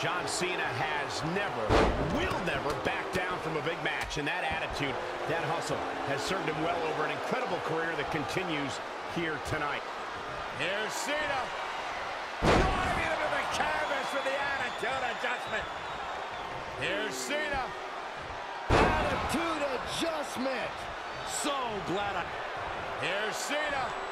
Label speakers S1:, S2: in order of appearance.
S1: John Cena has never, will never back down from a big match, and that attitude, that hustle, has served him well over an incredible career that continues here tonight. Here's Cena. Driving into the canvas with the attitude adjustment. Here's Cena.
S2: Attitude adjustment.
S1: So glad Here's Cena.